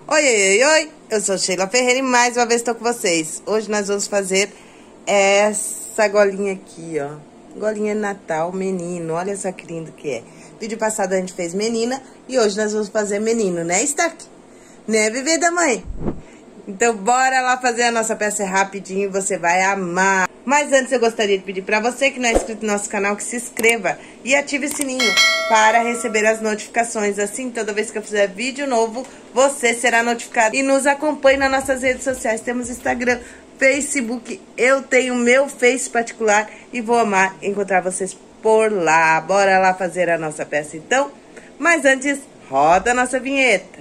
Oi, oi, oi, oi, eu sou Sheila Ferreira e mais uma vez estou com vocês. Hoje nós vamos fazer essa golinha aqui, ó. Golinha de Natal, menino, olha só que lindo que é. Vídeo passado a gente fez menina e hoje nós vamos fazer menino, né, Stark? Né, bebê da mãe? Então bora lá fazer a nossa peça rapidinho, você vai amar. Mas antes eu gostaria de pedir para você que não é inscrito no nosso canal que se inscreva e ative o sininho para receber as notificações. Assim, toda vez que eu fizer vídeo novo, você será notificado. E nos acompanhe nas nossas redes sociais. Temos Instagram, Facebook, eu tenho meu Face particular e vou amar encontrar vocês por lá. Bora lá fazer a nossa peça então? Mas antes, roda a nossa vinheta.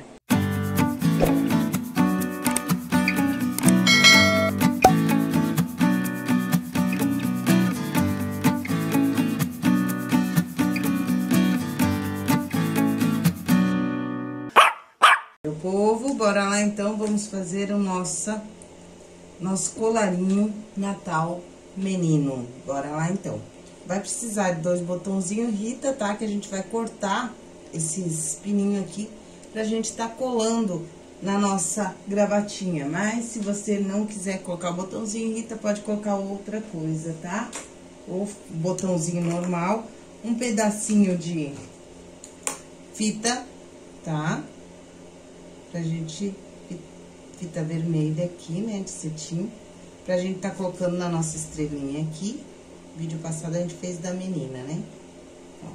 Meu povo, bora lá então, vamos fazer o nosso colarinho Natal menino. Bora lá então. Vai precisar de 2 botãozinhos Rita, tá? Que a gente vai cortar esses pininhos aqui pra gente tá colando na nossa gravatinha. Mas se você não quiser colocar o botãozinho Rita, pode colocar outra coisa, tá? Ou botãozinho normal, um pedacinho de fita, tá? Pra gente, fita vermelha aqui, né, de cetim, pra gente tá colocando na nossa estrelinha aqui. Vídeo passado a gente fez da menina, né? Ó.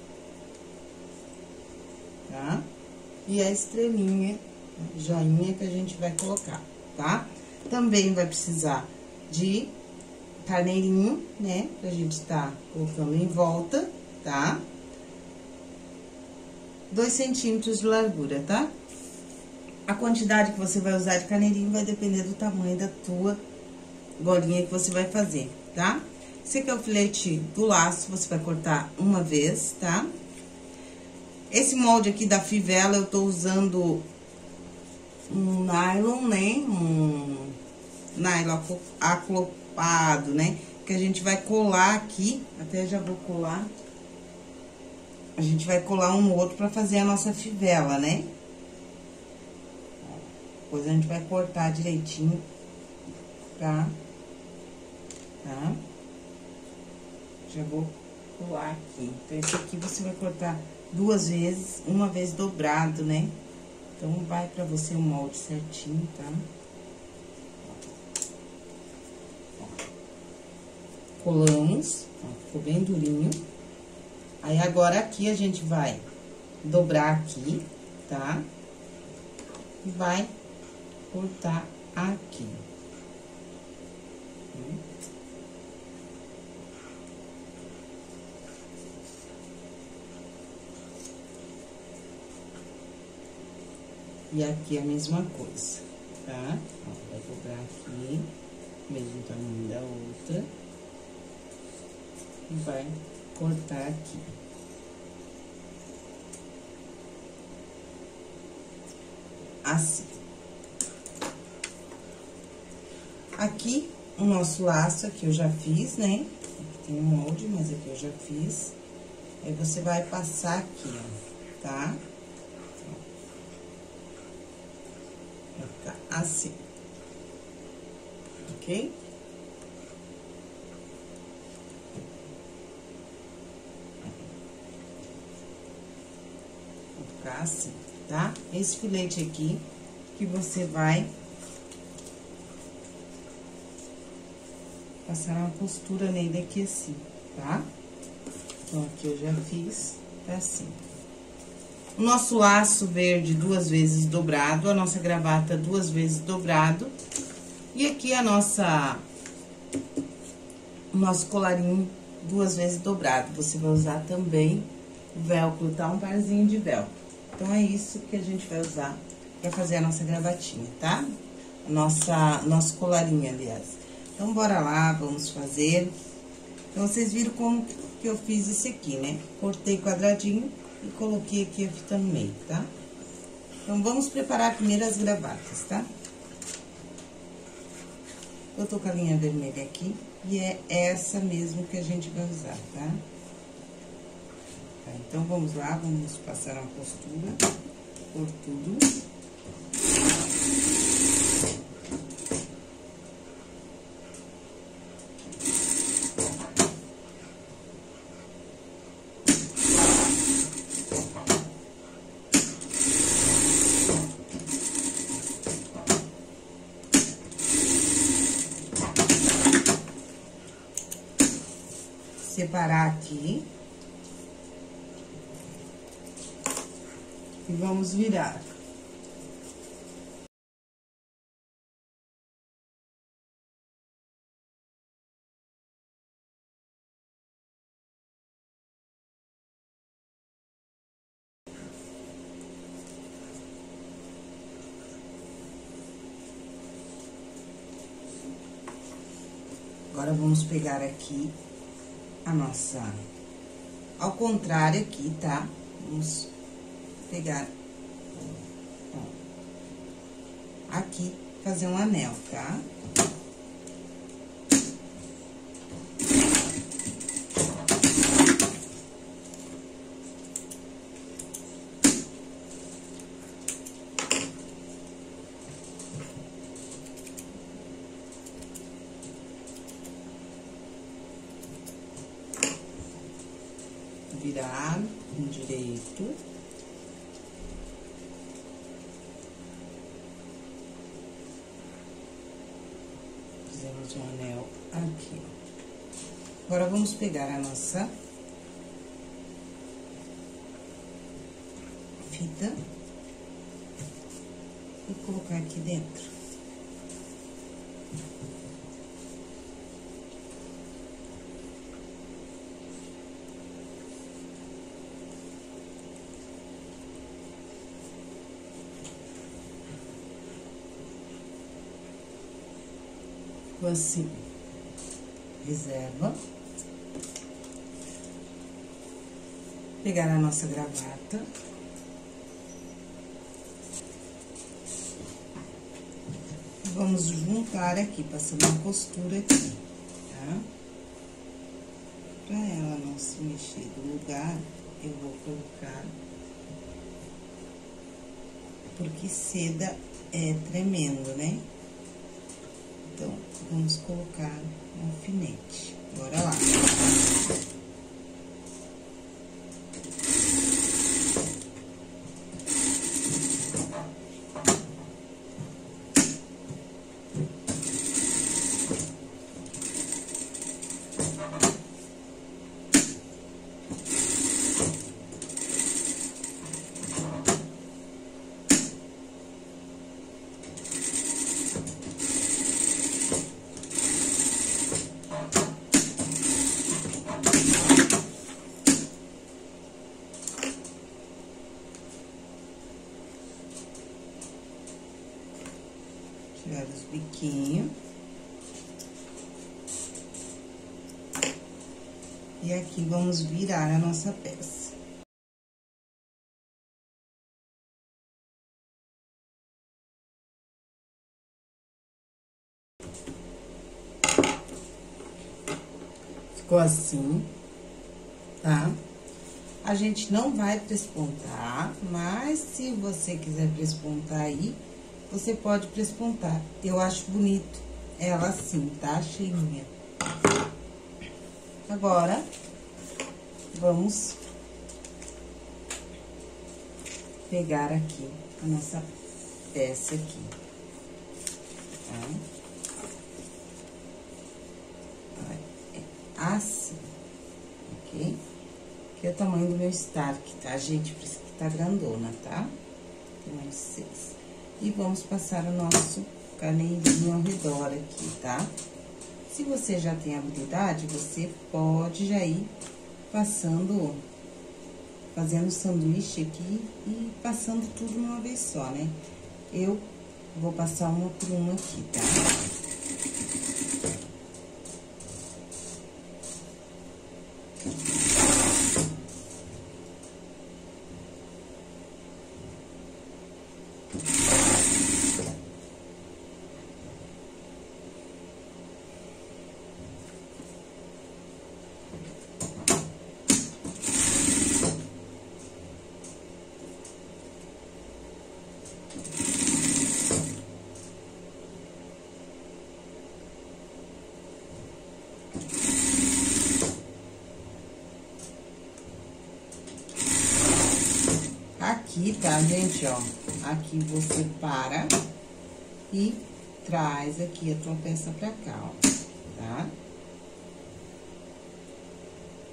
Tá? E a estrelinha, joinha que a gente vai colocar, tá? Também vai precisar de carneirinho, né, pra gente tá colocando em volta, tá? 2 centímetros de largura, tá? A quantidade que você vai usar de carneirinho vai depender do tamanho da tua golinha que você vai fazer, tá? Esse aqui é o filete do laço, você vai cortar uma vez, tá? Esse molde aqui da fivela, eu tô usando um nylon, né? Um nylon aclopado, né? Que a gente vai colar aqui, até já vou colar. A gente vai colar um no outro pra fazer a nossa fivela, né? Depois a gente vai cortar direitinho tá? Já vou colar aqui. Então, esse aqui você vai cortar 2 vezes, uma vez dobrado, né? Então, vai pra você o molde certinho, tá? Colamos, ó, ficou bem durinho. Aí, agora, aqui a gente vai dobrar aqui, tá? E vai cortar aqui. E aqui a mesma coisa, tá? Ó, vai dobrar aqui, mesmo tamanho da outra. E vai cortar aqui. Assim. Aqui, o nosso laço, aqui eu já fiz, né? Aqui tem um molde, mas aqui eu já fiz. Aí, você vai passar aqui, ó, tá? Vai ficar assim. Ok? Vai ficar assim, tá? Esse filete aqui, que você vai passar uma costura nele aqui assim, tá? Então, aqui eu já fiz, tá assim. O nosso laço verde 2 vezes dobrado, a nossa gravata 2 vezes dobrado. E aqui o nosso colarinho 2 vezes dobrado. Você vai usar também o velcro, tá? Um parzinho de velcro. Então, é isso que a gente vai usar pra fazer a nossa gravatinha, tá? Nosso colarinho, aliás. Então, bora lá, vamos fazer. Então, vocês viram como que eu fiz esse aqui, né? Cortei quadradinho e coloquei aqui a fita no meio, tá? Então, vamos preparar primeiro as gravatas, tá? Eu tô com a linha vermelha aqui e é essa mesmo que a gente vai usar, tá? Então, vamos lá, vamos passar uma costura por tudo. separar aqui. E vamos virar. Agora, vamos pegar aqui a nossa... Ao contrário aqui, tá? Vamos pegar... Ó, aqui, fazer um anel, tá? Virar um direito. Fizemos um anel aqui, ó. Agora, vamos pegar a nossa fita e colocar aqui dentro. Assim, reserva, pegar a nossa gravata, vamos juntar aqui, passando uma costura aqui, tá? Pra ela não se mexer do lugar, eu vou colocar, porque seda é tremendo, né? Então, vamos colocar um alfinete. Bora lá. Tirar os biquinhos. E aqui vamos virar a nossa peça. Ficou assim, tá? A gente não vai prespontar, mas se você quiser prespontar aí, você pode prespontar. Eu acho bonito ela assim, tá? Cheinha. Agora, vamos pegar aqui a nossa peça aqui, tá? É assim, ok? Aqui é o tamanho do meu Stark, tá, gente? Por isso que tá grandona, tá? Tamanho 6. E vamos passar o nosso caneirinho ao redor aqui, tá? Se você já tem habilidade, você pode já ir passando, fazendo sanduíche aqui e passando tudo de uma vez só, né? Eu vou passar uma por uma aqui, tá? Aqui, tá, gente, ó, aqui você para e traz aqui a tua peça pra cá, ó, tá?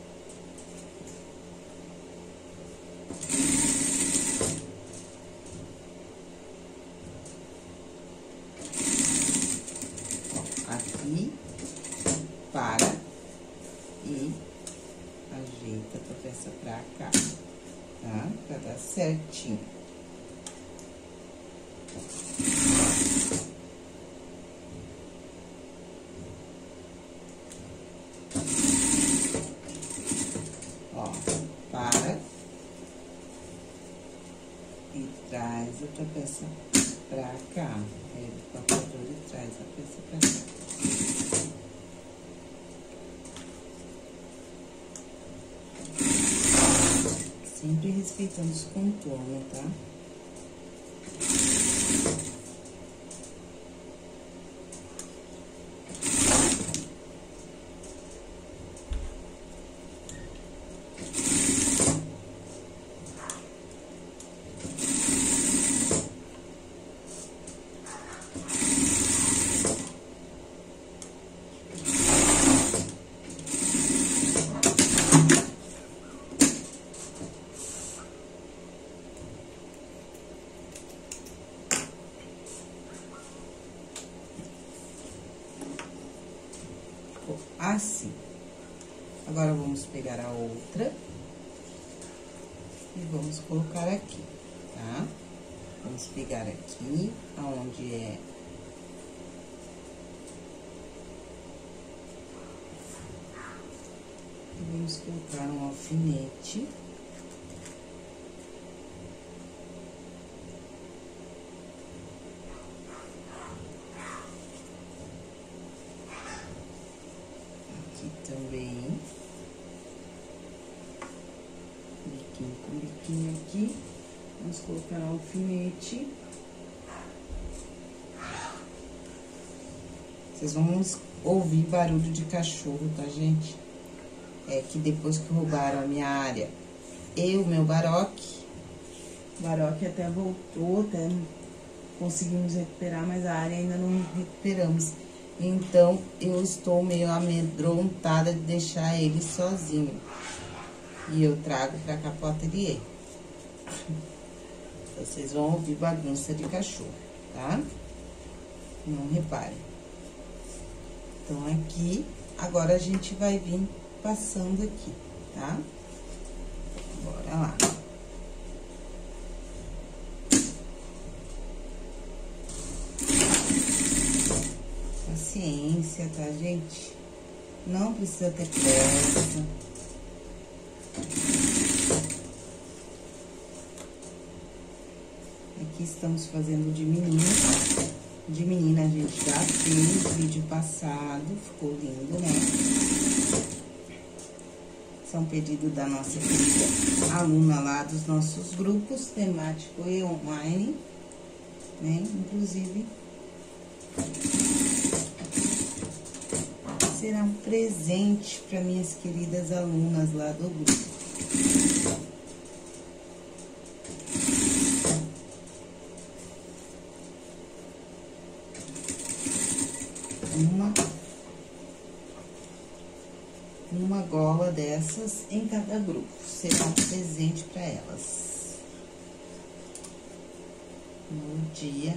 certinho. Ó, para e traz outra peça pra cá. Pega o papel e traz a peça pra cá. Sempre respeitando os contornos, tá? Assim. Agora, vamos pegar a outra e vamos colocar aqui, tá? Vamos pegar aqui, aonde é... E vamos colocar um alfinete. Também, biquinho com biquinho aqui, vamos colocar um alfinete. Vocês vão ouvir barulho de cachorro, tá, gente? É que depois que roubaram a minha área e o meu baroque, o baroque até voltou, até conseguimos recuperar, mas a área ainda não recuperamos. Então, eu estou meio amedrontada de deixar ele sozinho. E eu trago pra cá pro ateliê. Vocês vão ouvir bagunça de cachorro, tá? Não reparem. Então, aqui, agora a gente vai vir passando aqui, tá? Bora lá. Paciência, tá, gente? Não precisa ter pressa. Aqui estamos fazendo de menina. De menina a gente já fez, vídeo passado, ficou lindo, né? São pedido da nossa querida aluna lá dos nossos grupos, temático e online, né? Inclusive... será um presente para minhas queridas alunas lá do grupo. Uma gola dessas em cada grupo. Será um presente para elas. No dia,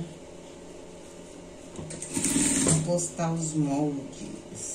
vou postar os moldes.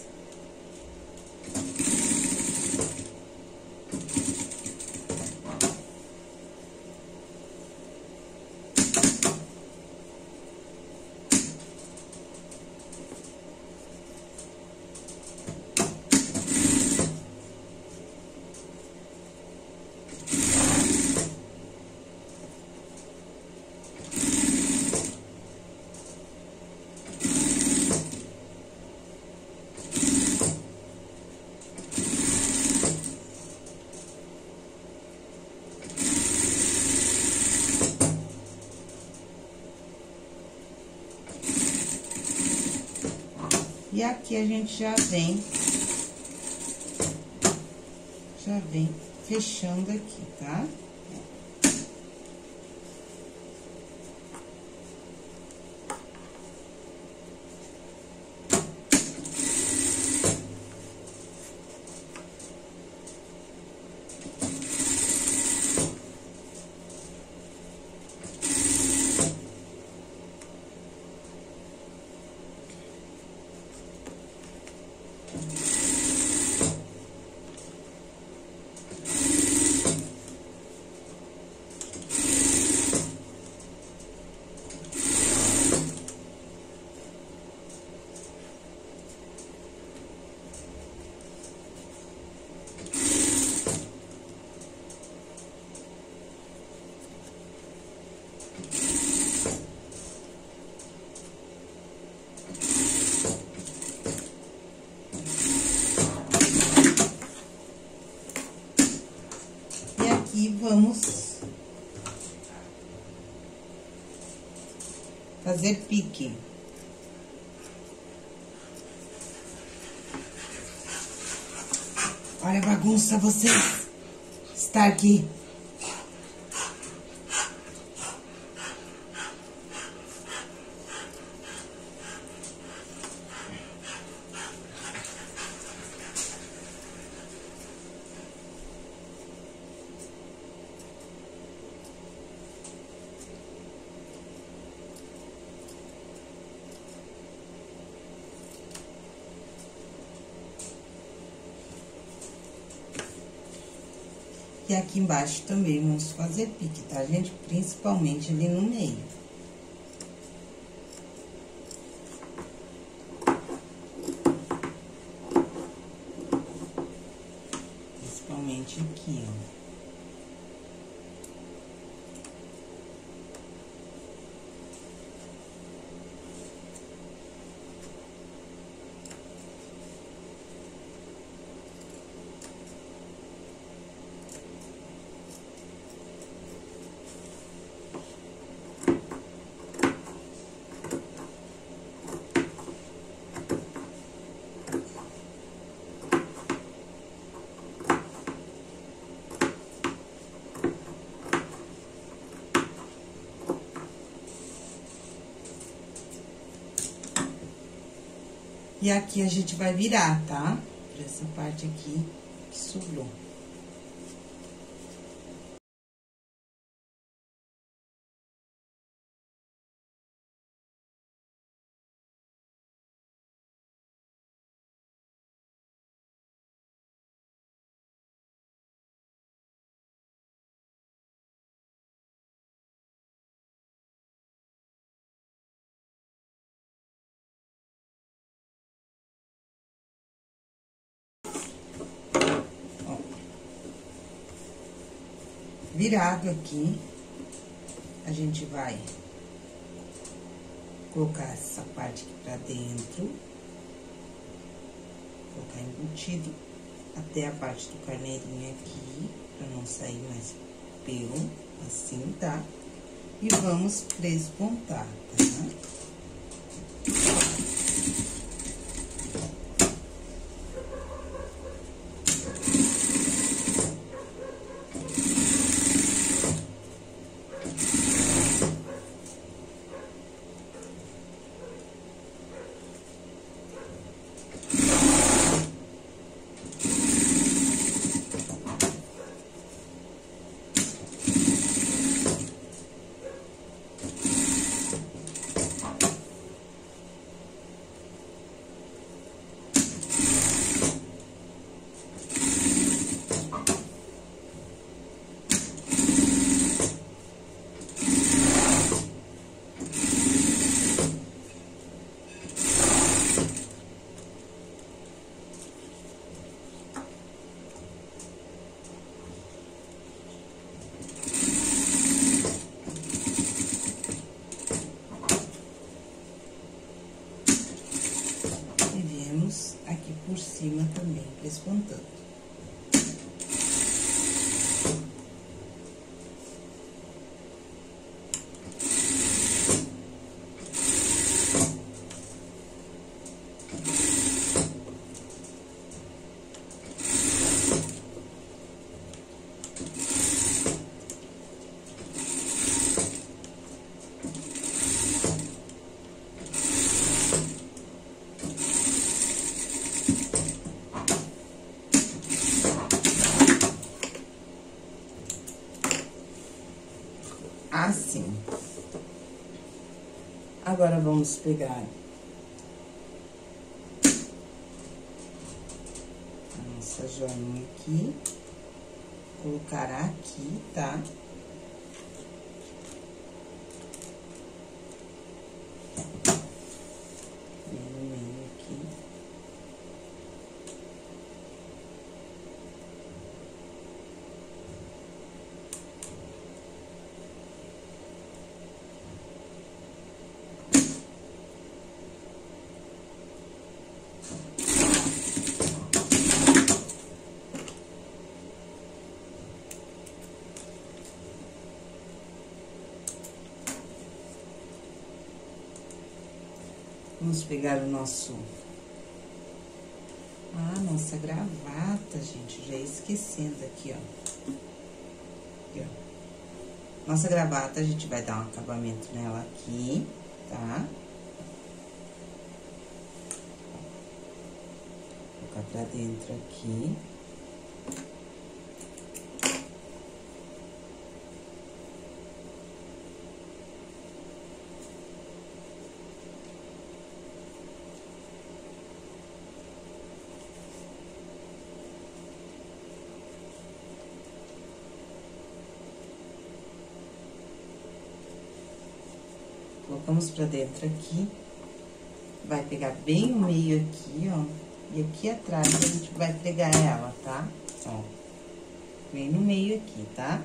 E aqui a gente já vem fechando aqui, tá? vamos fazer pique. Olha a bagunça, vocês. Está aqui. E aqui embaixo também vamos fazer pique, tá, gente? Principalmente ali no meio. Principalmente aqui, ó. E aqui a gente vai virar, tá? Por essa parte aqui que sobrou. Virado aqui, a gente vai colocar essa parte aqui pra dentro, colocar embutido até a parte do carneirinho aqui, pra não sair mais pelo, assim, tá? E vamos prespontar, tá? Aqui por cima também, prespontando. Assim. Agora, vamos pegar a nossa joinha aqui, colocar aqui, tá? Bem no meio aqui. Vamos pegar o nossa gravata, gente. Já ia esquecendo aqui, ó. Aqui, ó. Nossa gravata, a gente vai dar um acabamento nela aqui, tá? Vou colocar pra dentro aqui. Colocamos pra dentro aqui, vai pegar bem o meio aqui, ó, e aqui atrás a gente vai pregar ela, tá? Ó, bem no meio aqui, tá?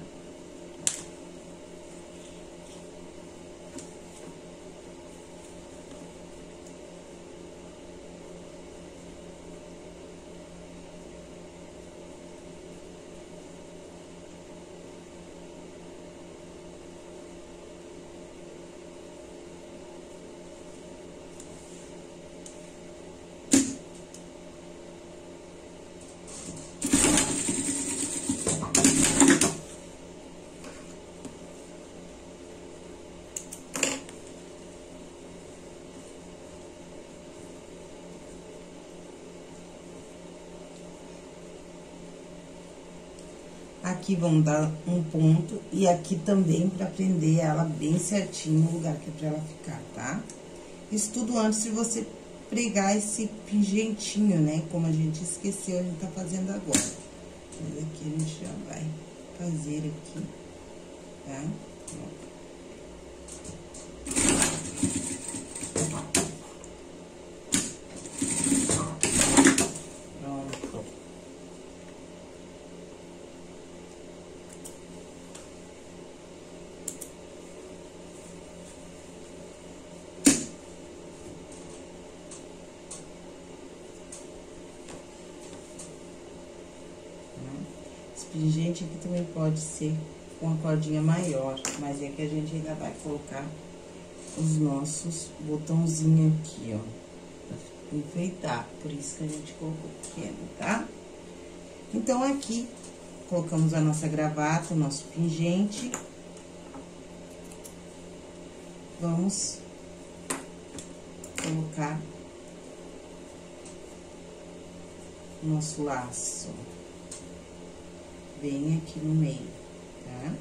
Aqui vamos dar um ponto e aqui também pra prender ela bem certinho no lugar que é pra ela ficar, tá? Isso tudo antes de você pregar esse pingentinho, né? Como a gente esqueceu, a gente tá fazendo agora. Mas aqui a gente já vai fazer aqui, tá? Ó. Esse pingente aqui também pode ser com uma cordinha maior, mas é que a gente ainda vai colocar os nossos botãozinhos aqui, ó, pra enfeitar. Por isso que a gente colocou pequeno, tá? Então, aqui, colocamos a nossa gravata, o nosso pingente. Vamos colocar o nosso laço bem aqui no meio, tá?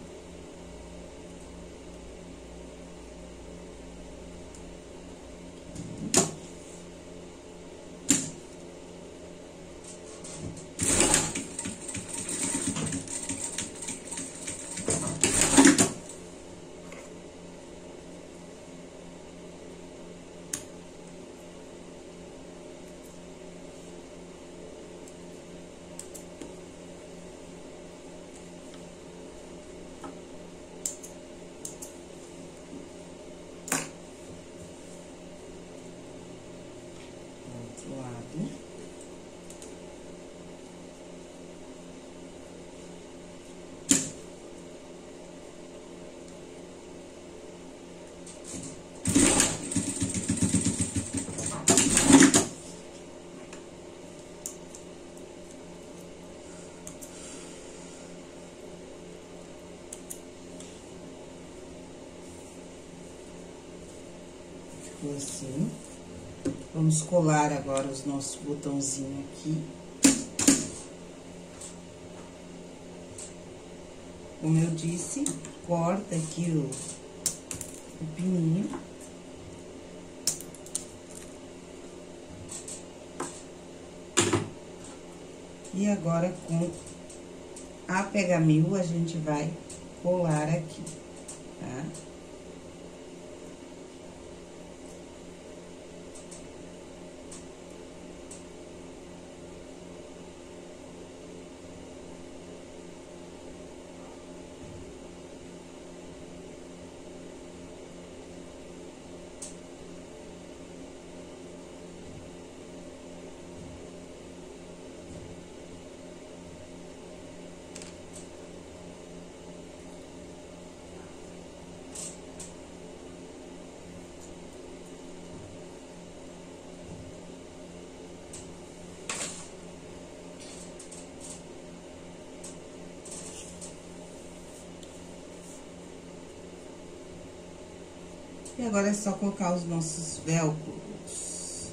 Ficou assim. Vamos colar agora os nossos botãozinhos aqui. Como eu disse, corta aqui o pininho. E agora, com a pega-mil, a gente vai colar aqui, tá? E agora é só colocar os nossos velcros.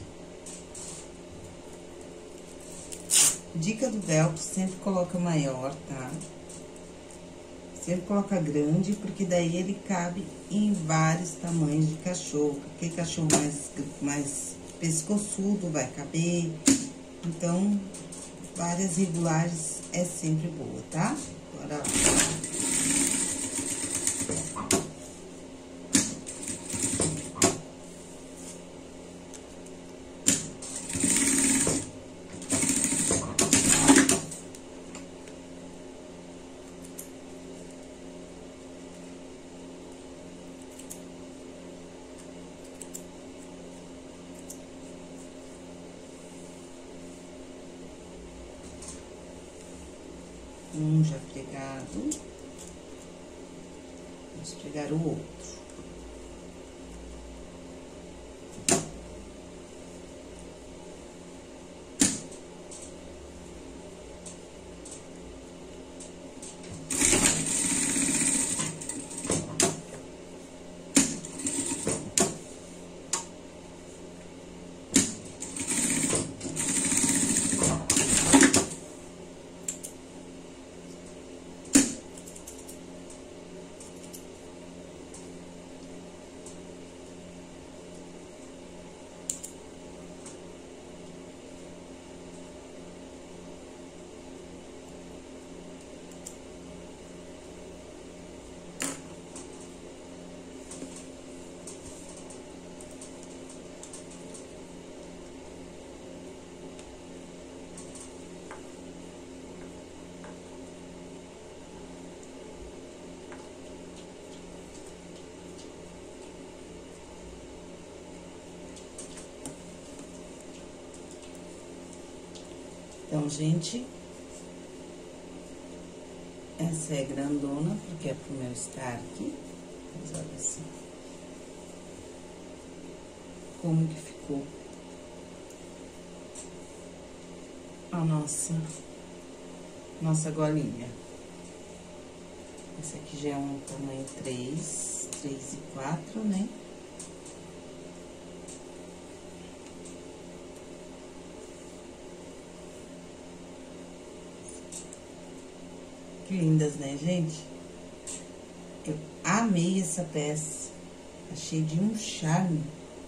Dica do velcro, sempre coloca maior, tá? Sempre coloca grande, porque daí ele cabe em vários tamanhos de cachorro. Aquele cachorro mais pescoçudo vai caber. Então, várias regulagens é sempre boa, tá? Bora lá. Um já pregado, vamos pregar o outro. Então, gente, essa é grandona, porque é pro meu estar aqui. Mas olha assim. Como que ficou a nossa golinha. Esse aqui já é um tamanho 3 e 4, né? Que lindas, né, gente? Eu amei essa peça. Achei de um charme.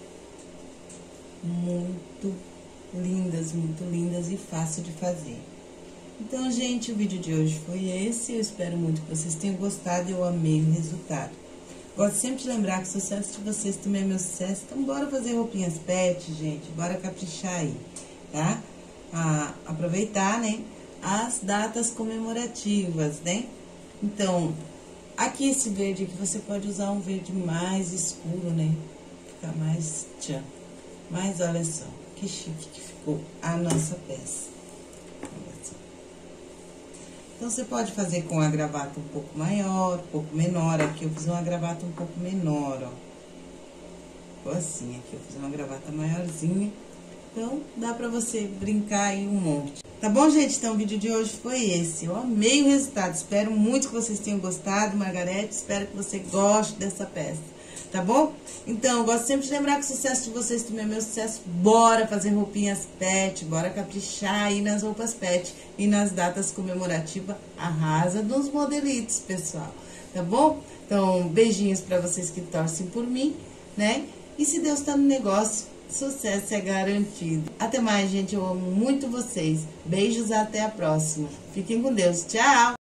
Muito lindas e fácil de fazer. Então, gente, o vídeo de hoje foi esse. Eu espero muito que vocês tenham gostado. Eu amei o resultado. Gosto sempre de lembrar que o sucesso de vocês também é meu sucesso. Então, bora fazer roupinhas pet, gente. Bora caprichar aí, tá? Aproveitar, né? As datas comemorativas, né? Então, aqui esse verde aqui, você pode usar um verde mais escuro, né? Fica mais tchan. Mas olha só, que chique que ficou a nossa peça. Olha só. Então, você pode fazer com a gravata um pouco maior, um pouco menor. Aqui eu fiz uma gravata um pouco menor, ó. Ficou assim, aqui eu fiz uma gravata maiorzinha. Então, dá pra você brincar aí um monte. Tá bom, gente? Então, o vídeo de hoje foi esse. Eu amei o resultado. Espero muito que vocês tenham gostado, Margarete. Espero que você goste dessa peça. Tá bom? Então, eu gosto sempre de lembrar que o sucesso de vocês também é meu sucesso. Bora fazer roupinhas pet, bora caprichar aí nas roupas pet. E nas datas comemorativas, arrasa nos modelitos, pessoal. Tá bom? Então, beijinhos pra vocês que torcem por mim, né? E se Deus tá no negócio, sucesso é garantido. Até mais, gente. Eu amo muito vocês. Beijos, até a próxima. Fiquem com Deus. Tchau!